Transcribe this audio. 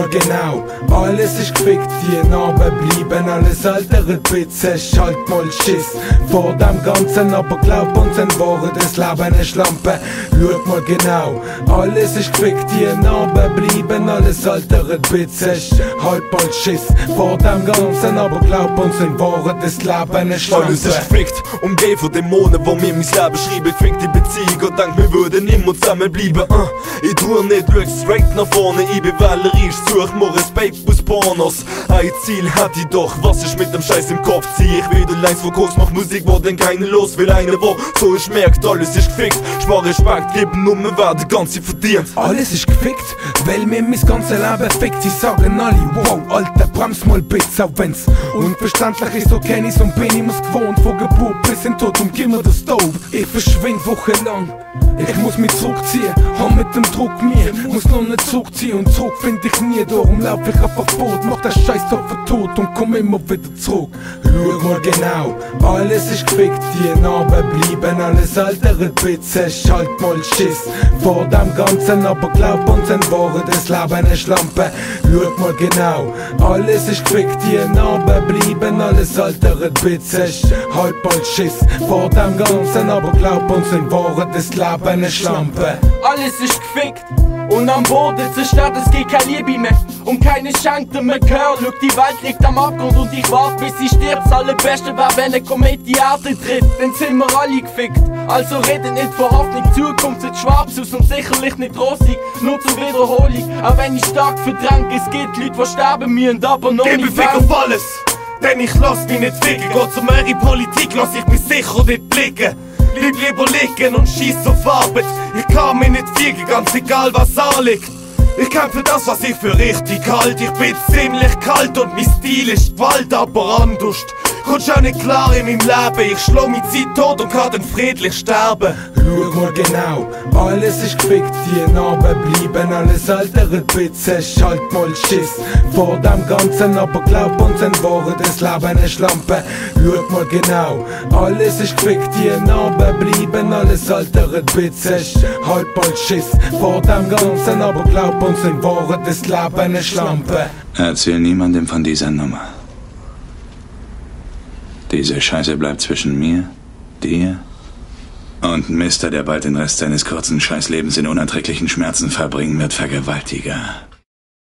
genau, alles ist gefickt, die Narben bleiben alles ältere Bitches, halt mal Schiss vor dem Ganzen, aber glaub uns, ein Wahre des Leben eine Schlampe. Schau mal genau, alles ist gefickt, die Narben bleiben alles ältere Bitches, halt mal Schiss vor dem Ganzen, aber glaub uns, ein Wahre des Leben eine Schlampe. Alles ist gefickt, umgeben von Dämonen, wo mir mein Leben schreiben, gefickt die Beziehung und denk, wir würden immer zusammenbleiben. Ich tu nicht, schau straight nach vorne, ich bin wählerisch, such mir Respekt aus Pornos. Ein Ziel hätte ich doch, was ist mit dem Scheiß im Kopf? Zieh ich wieder Lines von Kurs, mach Musik, wo denn keiner los will, einer wo so ist merkt, alles ist gefickt. Spar Respekt, geben nur mehr werden ganze verdient. Alles ist gefickt, weil mir mein ganzes Leben fickt. Sie sagen alle, wow, Alter, bremst mal bitte, auch wenn's unverständlich ist, so kenn ich's und bin ich mir's gewohnt. Von Geburt bis in Tod und gib mir das Stove. Ich verschwind wochenlang, ich muss mich zurückziehen, hab mit dem Druck mir, muss noch nicht zurückziehen und zurück find ich nie, darum lauf ich auf Verbot, mach das Scheiß auf tot und komm immer wieder zurück. Schau mal genau, alles ist gefickt, die Narben bleiben alles ältere Bitches, halt mal Schiss vor dem Ganzen, aber glaub uns, ein Wahre des Leben eine Schlampe. Schau mal genau, alles ist gefickt, die Narben bleiben alles ältere Bitches, halt mal Schiss vor dem Ganzen, aber glaub uns, ein Wahre des Leben eine Schlampe. Alles ist gefickt und am Boden zerstört, es geht keine Liebe mehr und keine Schenke mehr gehört. Schau, die Welt liegt am Abgrund und ich warte, bis sie stirbt. Das Allerbeste wäre, wenn ein Komet die Erde tritt, dann sind wir alle gefickt. Also redet nicht von Hoffnung, Zukunft sieht schwarz aus und sicherlich nicht rosig, nur zur Wiederholung. Auch wenn ich stark verdränge, es gibt Leute, die sterben müssen, aber noch nicht Fick auf alles, denn ich lass mich nicht ficken. Gott zu mehr in Politik, lass ich mich sicher nicht blicken. Bleib lieber liegen und schieß auf Arbeit. Ich kann mich nicht fiegen, ganz egal was anliegt. Ich kämpfe das, was ich für richtig halt. Ich bin ziemlich kalt und mein Stil ist Gewalt, aber anders. Kommst auch nicht klar in meinem Leben. Ich schlau meine Zeit tot und kann dann friedlich sterben. Schau mal genau, alles ist gefickt, die Narben bleiben alles ältere Bitches, halt mal Schiss vor dem Ganzen, aber glaub uns, ein Wahre des Leben eine Schlampe. Schau mal genau, alles ist gefickt, die Narben bleiben alles ältere Bitches, halt mal Schiss vor dem Ganzen, aber glaub uns, ein Wahre des Leben eine Schlampe. Erzähl niemandem von dieser Nummer. Diese Scheiße bleibt zwischen mir, dir und Mister, der bald den Rest seines kurzen Scheißlebens in unerträglichen Schmerzen verbringen wird, Vergewaltiger.